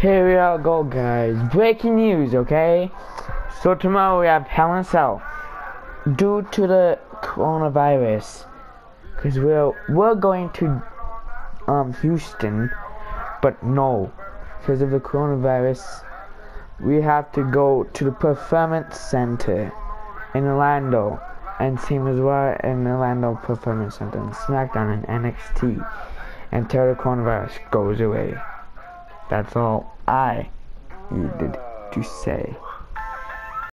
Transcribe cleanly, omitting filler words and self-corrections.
Here we all go, guys. Breaking news, okay? So tomorrow we have Hell in Cell due to the coronavirus, because we're going to Houston, but no, because of the coronavirus, we have to go to the Performance Center in Orlando, and same as well in Orlando Performance Center and SmackDown and NXT until the coronavirus goes away. That's all I needed to say.